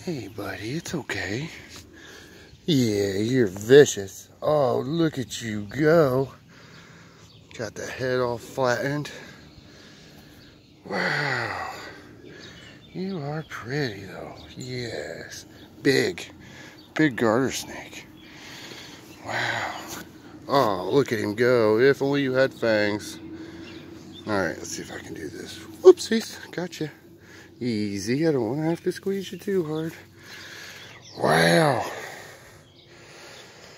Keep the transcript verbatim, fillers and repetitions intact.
Hey, buddy, it's okay. Yeah, you're vicious. Oh, look at you go. Got the head all flattened. Wow. You are pretty, though. Yes. Big. Big garter snake. Wow. Oh, look at him go. If only you had fangs. Alright, let's see if I can do this. Whoopsies. Gotcha. Easy. I don't want to have to squeeze you too hard. Wow.